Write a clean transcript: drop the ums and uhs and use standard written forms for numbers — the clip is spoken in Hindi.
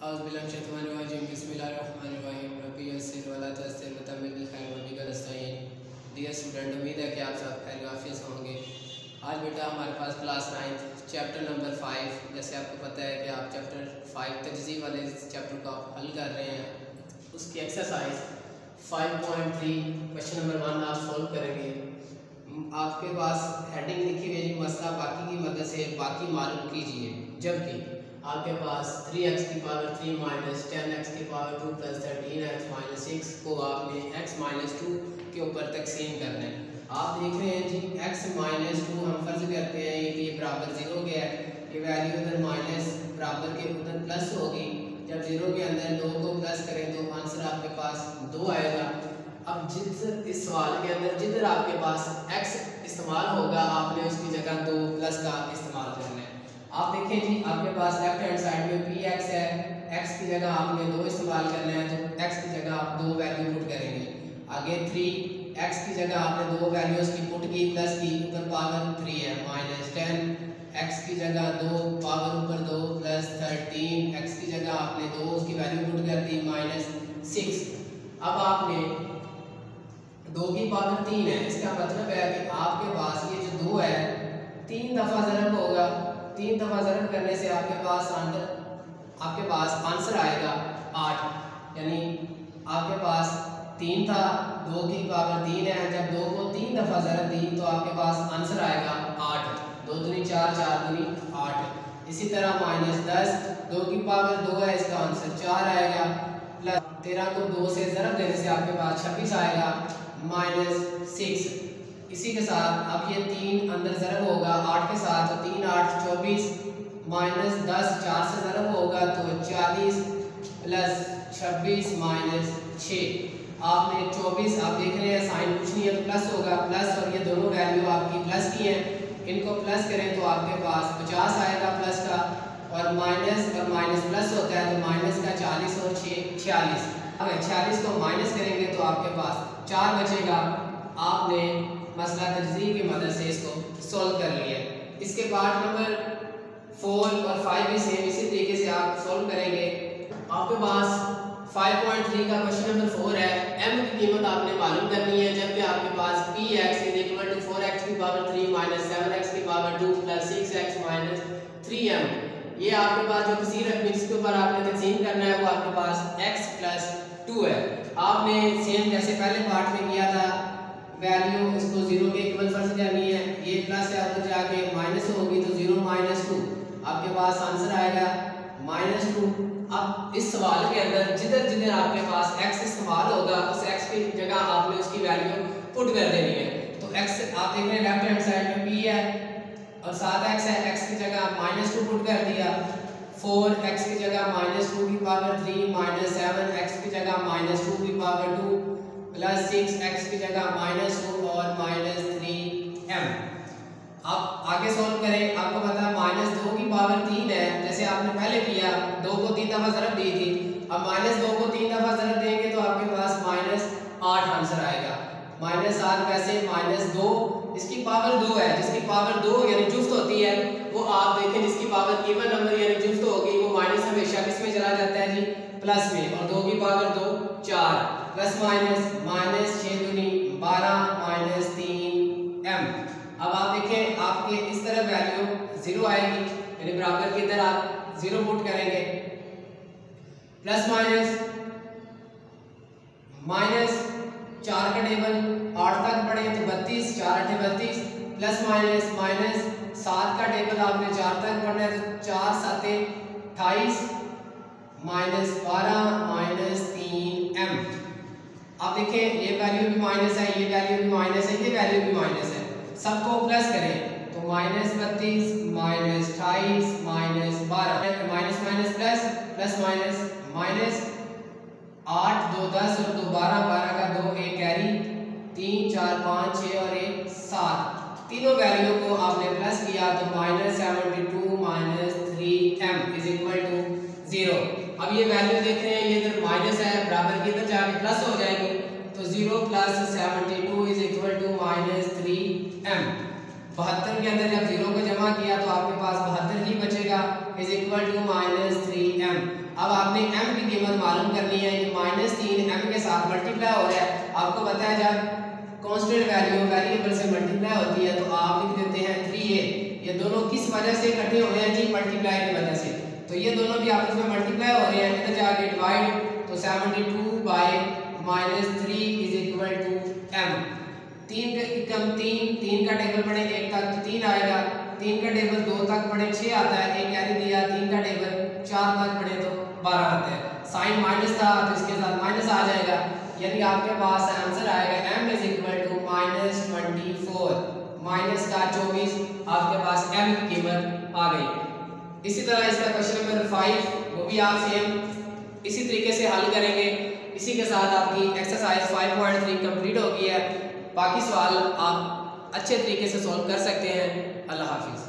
डियर स्टूडेंट, उम्मीद है कि आप सब खैर वाफियत होंगे। आज बेटा हमारे पास क्लास 9 चैप्टर नंबर 5, जैसे आपको पता है कि आप चैप्टर 5 तजज़ीब वाले चैप्टर को आप हल कर रहे हैं। उसकी एक्सरसाइज 5.3 क्वेश्चन नंबर 1 आप सोल्व करेंगे। आपके पास हेडिंग लिखी हुई है मसला बाकी की मदद से बाकी मालूम कीजिए, जबकि आपके पास 3x की पावर 3 माइनस 10x की पावर 2 प्लस 13x माइनस 6 को आपने x माइनस 2 के ऊपर तकसीम करना है। आप देख रहे हैं जी x माइनस 2 हम फर्ज करते हैं कि ये बराबर 0 के है, ये वैल्यू उधर माइनस बराबर के उधर प्लस होगी। जब 0 के अंदर 2 को प्लस करें तो आंसर आपके पास 2 आएगा। अब जिधर इस सवाल के अंदर जिधर आपके पास x इस्तेमाल होगा आपने उसकी जगह 2 प्लस का इस्तेमाल करना है। आप देखें जी आपके पास लेफ्ट हैंड साइड में px है, x की जगह आपने 2 इस्तेमाल करना है तो x की जगह आप 2 वैल्यू पुट करेंगे। आगे 3x की जगह आपने 2 वैल्यूज की पुट की प्लस की ऊपर पावर 3 है माइनस 10x की जगह 2 पावर ऊपर 2 प्लस 13x की जगह आपने 2 उसकी वैल्यू पुट कर दी माइनस 6। अब आपने 2 की पावर 3 है, इसका मतलब है कि आपके पास ये जो 2 है 3 दफ़ा ज़रब होगा। 3 दफ़ा ज़रब करने से आपके पास आंसर आएगा 8, यानी आपके पास 3 था, 2 की पावर 3 है, जब 2 को 3 दफ़ा ज़रब दी तो आपके पास आंसर आएगा 8। 2 दूनी 4, 4 दूनी 8। इसी तरह माइनस 10, 2 की पावर 2 है, इसका आंसर 4 आएगा। प्लस 13 को 2 से ज़रब देने से आपके पास 26 आएगा माइनस 6। इसी के साथ अब ये 3 अंदर ज़रब होगा 8 के साथ, तो 3 8 24 माइनस 10 4 से ज़रब होगा तो 40 प्लस 26 माइनस 6। आपने 24 आप देख रहे हैं साइन कुछ नहीं है तो प्लस होगा, प्लस और ये दोनों वैल्यू आपकी प्लस की हैं, इनको प्लस करें तो आपके पास 50 आएगा प्लस का, और माइनस प्लस होता है तो माइनस का 40 और 6 46। अगर 46 को माइनस करेंगे तो आपके पास 4 बचेगा। आपने मसला तजज़ीब की मदद से इसको सॉल्व कर लिया। इसके पार्ट नंबर 4 और 5 भी सेम इसी तरीके से आप सॉल्व करेंगे। आपके पास 5.3 का क्वेश्चन नंबर 4 है, m की कीमत आपने मालूम करनी है, जबकि आपके पास px = 4x की पावर 3 माइनस 7x की power 2 plus 6x minus 3m। ये आपके पास जो किसी रकम जिसके ऊपर आपने तकसीम करना है वो आपके पास x प्लस 2 है। आपने सेम जैसे पहले पार्ट में किया था, वैल्यू इसको 0 के इक्वल फर्ज करनी है, ये प्लस है उधर जाके माइनस होगी तो 0 माइनस 2 आपके पास आंसर आएगा माइनस 2। अब इस सवाल के अंदर जिधर जिधर आपके पास x इस्तेमाल होगा उस x की जगह आपने उसकी वैल्यू पुट कर देनी है। तो x आप देख रहे हैं लेफ्ट हैंड साइड में p है और साथ x है, x की जगह माइनस 2 पुट कर दिया, 4x की जगह माइनस 2 की पावर 3 माइनस 7x की जगह माइनस 2 की पावर 2 प्लस 6x की जगह माइनस 2 और माइनस 3m। आप आगे सॉल्व करें। आपको पता है माइनस 2 की पावर 3 है, जैसे आपने पहले किया 2 को 3 दफ़ा ज़रब दी थी, अब माइनस 2 को 3 दफ़ा ज़रब देंगे तो आपके पास माइनस 8 आंसर आएगा। माइनस 8 वैसे माइनस 2 इसकी पावर 2 है, जिसकी पावर 2 यानी जुफ्त होती है वो आप देखें जिसकी पावर इवन नंबर यानी जुफ्त होगी वो माइनस हमेशा किस में चला जाता है जी, प्लस में, और 2 की पावर 2 4 प्लस माइनस 6 दूनी 12 माइनस 3m। अब आप देखें आपके इस तरफ वैल्यू 0 आएगी, यानी बराबर के इधर आप 0 पुट करेंगे। प्लस माइनस 4 का टेबल 8 तक पढ़े तो 32 4 8 32, प्लस माइनस 7 का टेबल आपने 4 तक पढ़ना है तो 4 7 28 माइनस 12 माइनस 3m। आप देखें ये वैल्यू भी माइनस है, ये वैल्यू भी माइनस है, ये वैल्यू भी माइनस है, सबको प्लस करें तो minus 32 minus 28 minus 12 minus plus minus 8 2 10 और 2 12 12 का 2 1 कैरी 3 4 5 6 और 1 7, तीनों वैल्यू को आपने प्लस किया तो माइनस 72 माइनस 3m = 0। अब ये वैल्यू देख रहे हैं ये इधर माइनस है, बराबर की इधर जाके प्लस हो जाएगी तो 0 प्लस 72 = माइनस 3m। 72 के अंदर जब 0 को जमा किया तो आपके पास 72 ही बचेगा = माइनस 3m। अब आपने m की कीमत मालूम करनी है। ये -3 m के साथ मल्टीप्लाई हो रहा है। आपको पता है जब कांस्टेंट वैल्यू वेरिएबल से मल्टीप्लाई होती है तो आप लिख देते हैं 3a। ये दोनों किस वजह से इकट्ठे हुए हैं जी? मल्टीप्लाई की वजह से। तो ये दोनों भी आपस में मल्टीप्लाई हो रहे हैं, इधर जाके डिवाइड, तो 72 by -3 is equal to m। 3 का टेबल पढ़े 1 तक तो 3 आएगा, 3 का टेबल 2 तक पढ़े 6 आता है, एक कैरी दिया। 3 का टेबल 4 तक पढ़े तो 12 आता है। साइन माइनस था तो इसके साथ माइनस आ जाएगा, यानी आपके पास आंसर आएगा m is equal to -24, minus का 24। आपके पास m की कीमत आ गई। इसी तरह इसका क्वेश्चन नंबर 5 वो भी आप सेम इसी तरीके से हल करेंगे। इसी के साथ आपकी एक्सरसाइज 5.3 कंप्लीट हो गई है। बाकी सवाल आप अच्छे तरीके से सॉल्व कर सकते हैं। अल्लाह हाफिज़।